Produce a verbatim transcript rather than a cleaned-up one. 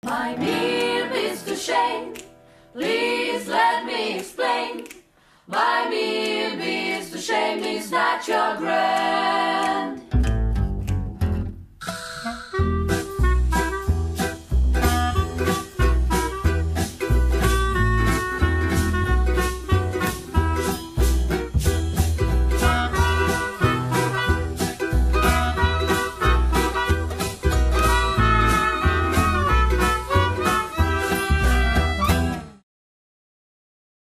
My meal is to shame. Please let me explain. My meal is to shame is not your grave.